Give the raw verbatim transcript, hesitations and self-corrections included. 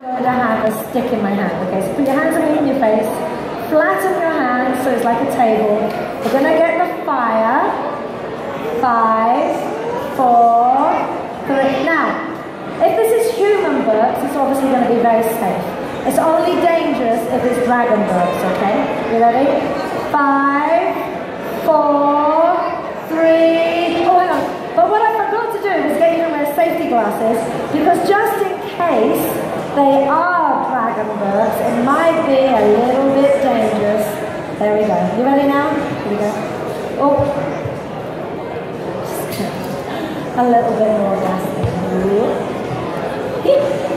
With a hand, a stick in my hand. Okay, so put your hands underneath your face, flatten your hands so it's like a table. We're gonna get the fire. Five, four, three. Now, if this is human burps, it's obviously going to be very safe. It's only dangerous if it's dragon burps, okay? You ready? Five, four, three. Oh, hang on. But what I forgot to do was get you to wear safety glasses, because just in case they are dragon burps, it might be a little bit dangerous. There we go. You ready now? Here we go. Oh. A little bit more gas.